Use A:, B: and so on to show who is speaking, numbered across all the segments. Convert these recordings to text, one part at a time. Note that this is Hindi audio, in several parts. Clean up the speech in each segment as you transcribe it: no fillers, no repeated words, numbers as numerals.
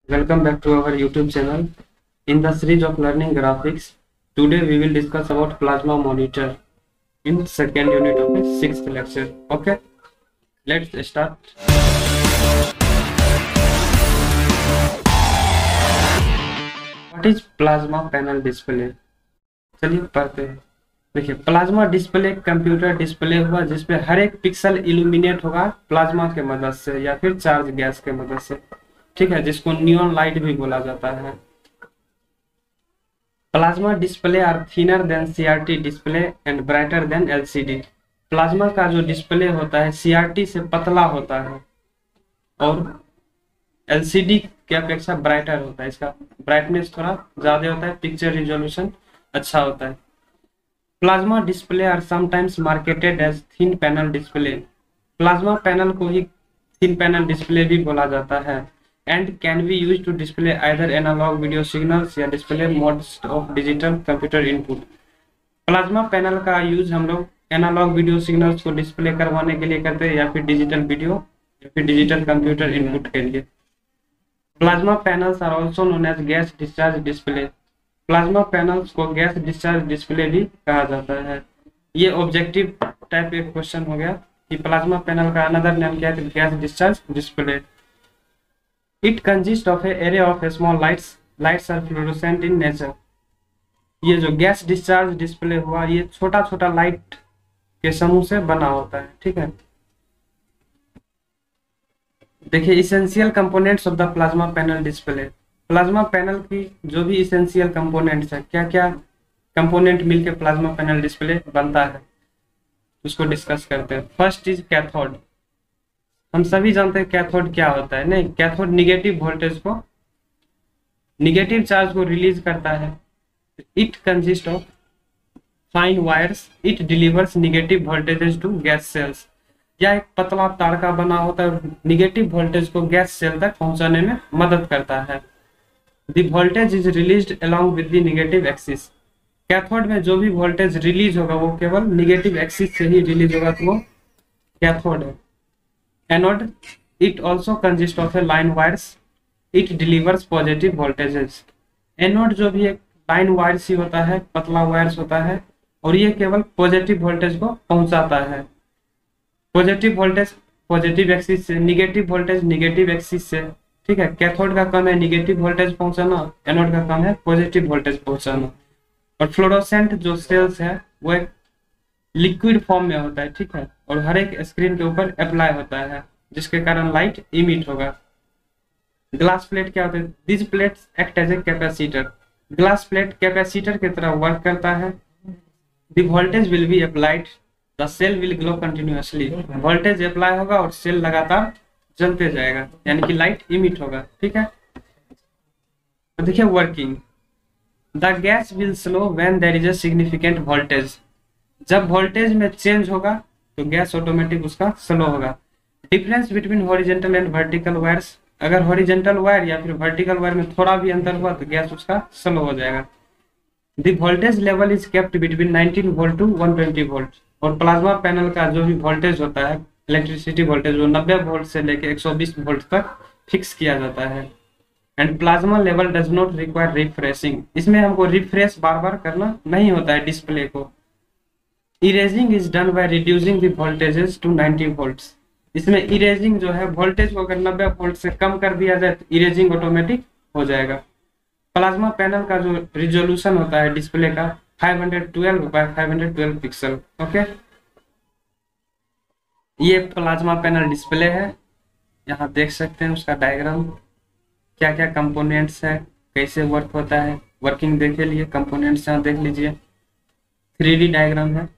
A: Welcome back to our YouTube channel. In the series of learning graphics, today we will discuss about plasma monitor in second unit of the sixth lecture. Okay, let's start. What is plasma panel display? चलिए पढ़ते हैं। देखिए, प्लाज्मा डिस्प्ले कंप्यूटर डिस्प्ले हुआ जिसपे हर एक पिक्सल इल्यूमिनेट होगा प्लाज्मा के मदद से या फिर चार्ज गैस के मदद से, ठीक है, जिसको नियॉन लाइट भी बोला जाता है। Plasma display are thinner than CRT display and brighter than LCD. Plasma का जो डिस्प्ले होता है सीआरटी से पतला होता है और एलसीडी के अपेक्षा ब्राइटर होता है। इसका ब्राइटनेस थोड़ा ज्यादा होता है, पिक्चर रिजोल्यूशन अच्छा होता है। Plasma display are sometimes marketed as thin panel display. Plasma panel को ही थिन पैनल डिस्प्ले भी बोला जाता है and can be use to display either analog video signals या display modes of digital computer input. Plasma panel का यूज हम लोग एनालॉग वीडियो सिग्नल्स को डिस्प्ले करवाने के लिए करते हैं या फिर डिजिटल वीडियो या फिर डिजिटल कंप्यूटर इनपुट के लिए। Plasma panels are also known as gas discharge display. Plasma panels को गैस डिस्चार्ज डिस्प्ले भी कहा जाता है। ये ऑब्जेक्टिव टाइप एक क्वेश्चन हो गया कि प्लाज्मा पैनल का अनदर नेम क्या है, gas discharge display. It consist of a array of small lights. Lights are fluorescent in nature. ये जो गैस डिस्चार्ज डिस्प्ले हुआ ये छोटा छोटा लाइट के समूह से बना होता है, ठीक है। देखिए, essential components of the plasma panel display. Plasma panel की जो भी इसेंशियल कंपोनेंट्स है, क्या क्या कंपोनेंट मिलके प्लाज्मा पैनल डिस्प्ले बनता है, उसको डिस्कस करते हैं। First is cathode. हम सभी जानते हैं कैथोड क्या होता है। नहीं, कैथोड निगेटिव वोल्टेज को, निगेटिव चार्ज को रिलीज करता है। It consist of fine wires. It delivers negative voltages to gas cells. यह एक पतला तार का बना होता है और निगेटिव वोल्टेज को गैस सेल तक पहुंचाने में मदद करता है। The voltage is released along with the negative axis. Cathode में जो भी वोल्टेज रिलीज होगा वो केवल निगेटिव एक्सिस से ही रिलीज होगा, तो वो कैथोड है। Anode, it also consist of a line wires. It delivers positive voltages. Anode जो भी एक लाइन वायर्स ही होता है, पतला वायर्स होता है और ये केवल पॉजिटिव वोल्टेज को पहुंचाता है। पॉजिटिव वोल्टेज पॉजिटिव एक्सिस से, निगेटिव वोल्टेज निगेटिव एक्सिस से, ठीक है। कैथोड का काम है निगेटिव वोल्टेज पहुंचाना, एनोड का काम है पॉजिटिव वोल्टेज पहुंचाना। और फ्लोरोसेंट जो सेल्स है वो एक लिक्विड फॉर्म में होता है, ठीक है, और हर एक स्क्रीन के ऊपर अप्लाई होता है जिसके कारण लाइट इमिट होगा। ग्लास प्लेट क्या होता है? This plates act as a capacitor. Glass plate capacitor की तरह वर्क करता है। The voltage will be applied, the cell will glow continuously. Voltage apply होगा और सेल लगातार जलते जाएगा, यानी कि लाइट इमिट होगा, ठीक है। तो देखिए working. The gas will slow when there is a significant voltage. जब वोल्टेज में चेंज होगा तो गैस ऑटोमेटिक उसका स्लो होगा। Difference between horizontal and vertical wires. अगर हॉरिजॉन्टल वायर या फिर वर्टिकल वायर में थोड़ा भी अंतर हुआ तो गैस उसका स्लो हो जाएगा। The voltage level is kept between 19 volt to 120 volt. और प्लाज्मा पैनल का जो भी वोल्टेज होता है, इलेक्ट्रिसिटी वोल्टेज, वो 90 वोल्ट से लेकर 120 वोल्ट तक फिक्स किया जाता है। And plasma level does not require refreshing. इसमें हमको रिफ्रेश बार बार करना नहीं होता है डिस्प्ले को। Erasing is done by reducing the voltages to 90 volts. इसमें इरेजिंग जो है वोल्टेज को अगर 90 वोल्ट से कम कर दिया जाए तो इरेजिंग ऑटोमेटिक हो जाएगा। प्लाज्मा पैनल का जो रिजोल्यूशन होता है डिस्प्ले का 512 बाय 512 पिक्सल। ओके, ये प्लाज्मा पैनल डिस्प्ले है। यहाँ देख सकते हैं उसका डायग्राम, क्या क्या कंपोनेंट्स है, कैसे वर्क होता है। वर्किंग देखे लिए कंपोनेंट्स यहाँ देख लीजिए, 3D डायग्राम है।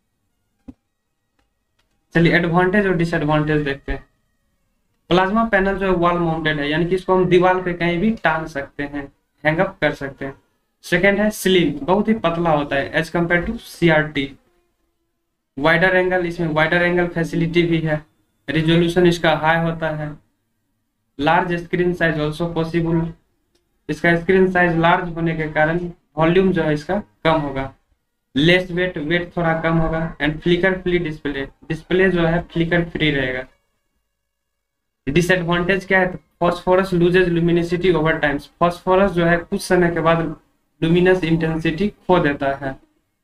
A: चलिए एडवांटेज और डिसएडवांटेज देखते हैं। प्लाज्मा पैनल जो है वॉल माउंटेड है, यानी कि इसको हम दीवार पे कहीं भी टांग सकते हैं, हैंगअप कर सकते हैं। सेकेंड है स्लिम, बहुत ही पतला होता है as compare to CRT. Wider angle, इसमें वाइडर एंगल फैसिलिटी भी है। रिजोल्यूशन इसका हाई होता है। Large screen size also possible. इसका स्क्रीन साइज लार्ज होने के कारण वॉल्यूम जो है इसका कम होगा। लेस वेट, वेट थोड़ा कम होगा। And flicker free display, display जो है फ्लिकर फ्री रहेगा। डिसएडवांटेज क्या है? तो phosphorus loses luminosity over times, phosphorus जो है कुछ समय के बाद लुमिनस इंटेंसिटी खो देता है।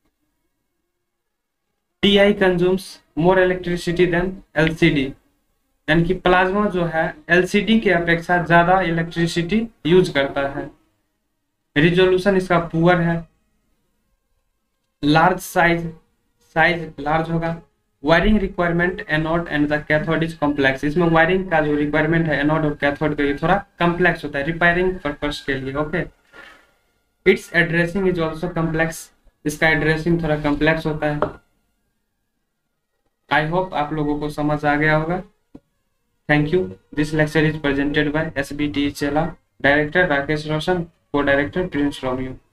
A: It consumes more electricity than LCD, यानी कि प्लाज्मा जो है एलसीडी के अपेक्षा ज्यादा इलेक्ट्रिसिटी यूज करता है। रिजोल्यूशन इसका पुअर है। लार्ज साइज लार्ज होगा। Wiring requirement anode and the cathode is complex, इसमें वायरिंग का जो रिक्वायरमेंट है एनोड और कैथोड के लिए थोड़ा कॉम्प्लेक्स होता है रिपेयरिंग पर्पस के लिए। Okay, it's addressing is also complex, इसका एड्रेसिंग थोड़ा कॉम्प्लेक्स होता है। आई होप आप लोगों को समझ आ गया होगा। Thank you. This lecture is presented by SBT चेला, director Rakesh Roshan, codirector Prince Romeo.